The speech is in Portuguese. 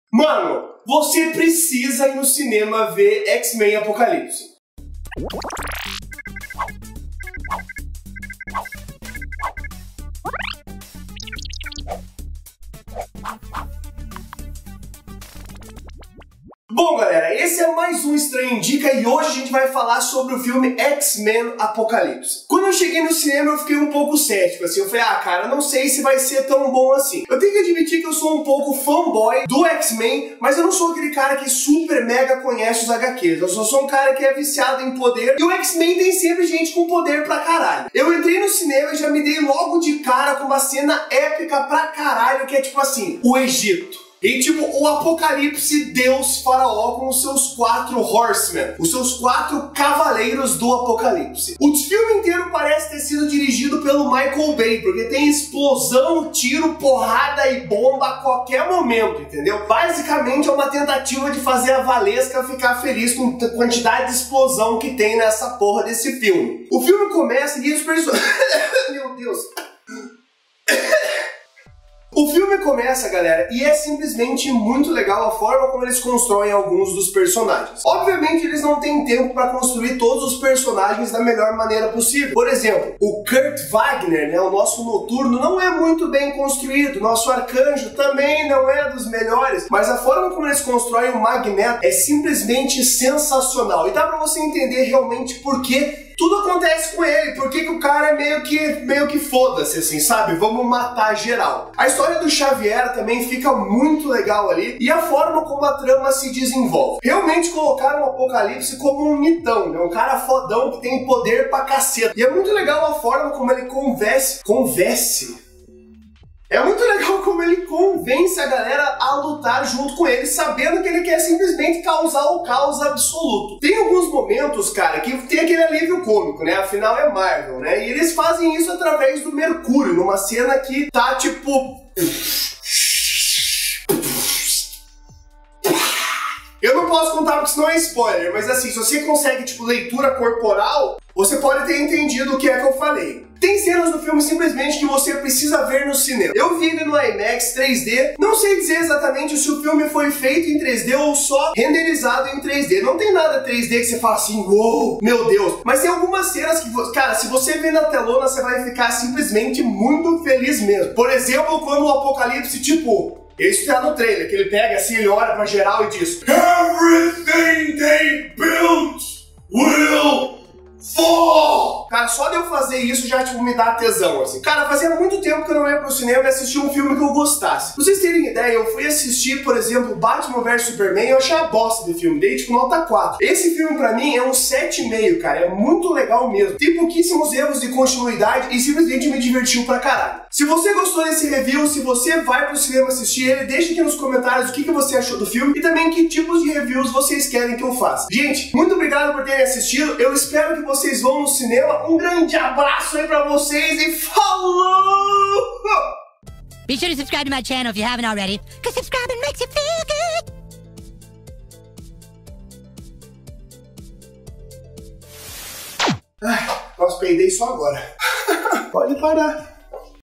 Mano, você precisa ir no cinema ver X-Men Apocalipse. Bom, galera, esse é mais um Estranho Indica e hoje a gente vai falar sobre o filme X-Men Apocalipse. Quando eu cheguei no cinema eu fiquei um pouco cético, assim, eu falei, cara, eu não sei se vai ser tão bom assim. Eu tenho que admitir que eu sou um pouco fanboy do X-Men, mas eu não sou aquele cara que super mega conhece os HQs. Eu só sou um cara que é viciado em poder e o X-Men tem sempre gente com poder pra caralho. Eu entrei no cinema e já me dei logo de cara com uma cena épica pra caralho, que é tipo assim, o Egito. E tipo, o Apocalipse Deus Faraó com os seus 4 Horsemen, os seus 4 Cavaleiros do Apocalipse. O filme inteiro parece ter sido dirigido pelo Michael Bay, porque tem explosão, tiro, porrada e bomba a qualquer momento, entendeu? Basicamente é uma tentativa de fazer a Valesca ficar feliz com a quantidade de explosão que tem nessa porra desse filme. O filme começa e os personagens... Meu Deus... O filme começa, galera, e é simplesmente muito legal a forma como eles constroem alguns dos personagens. Obviamente, eles não têm tempo para construir todos os personagens da melhor maneira possível. Por exemplo, o Kurt Wagner, né, o nosso Noturno, não é muito bem construído. Nosso Arcanjo também não é dos melhores. Mas a forma como eles constroem o Magneto é simplesmente sensacional. E dá pra você entender realmente por que tudo acontece com ele, porque que o cara é meio que foda-se, assim, sabe? Vamos matar geral. A história do Xavier também fica muito legal ali, e a forma como a trama se desenvolve. Realmente colocaram o Apocalipse como um mitão, né? Um cara fodão que tem poder pra caceta. E é muito legal a forma como ele convence. É muito legal como ele convence a galera a lutar junto com ele, sabendo que ele quer simplesmente causar o caos absoluto. Tem alguns momentos, cara, que tem aquele alívio cômico, né? Afinal é Marvel, né? E eles fazem isso através do Mercúrio, numa cena que tá tipo... Eu não posso contar porque isso não é spoiler, mas assim, se você consegue, tipo, leitura corporal, você pode ter entendido o que é que eu falei. Tem cenas do filme simplesmente que você precisa ver no cinema. Eu vi ele no IMAX 3D, não sei dizer exatamente se o filme foi feito em 3D ou só renderizado em 3D. Não tem nada 3D que você fala assim, uou, meu Deus. Mas tem algumas cenas que, cara, se você ver na telona, você vai ficar simplesmente muito feliz mesmo. Por exemplo, quando o Apocalipse, tipo... Isso tá no trailer, que ele pega assim, ele olha pra geral e diz Everything they built will fall! Cara, só de eu fazer isso já, tipo, me dá tesão, assim. Cara, fazia muito tempo que eu não ia pro cinema e assistir um filme que eu gostasse. Pra vocês terem ideia, eu fui assistir, por exemplo, Batman vs Superman e eu achei a bosta de filme, dei, tipo, nota 4. Esse filme, pra mim, é um 7,5, cara. É muito legal mesmo. Tem pouquíssimos erros de continuidade e simplesmente me divertiu pra caralho. Se você gostou desse review, se você vai pro cinema assistir ele, deixa aqui nos comentários o que você achou do filme e também que tipos de reviews vocês querem que eu faça. Gente, muito obrigado por terem assistido. Eu espero que vocês vão no cinema. Um grande abraço aí pra vocês e falou! Be sure to subscribe to my channel if you haven't already, because subscribing makes you feel good! Ai, nossa, peidei só agora. Pode parar.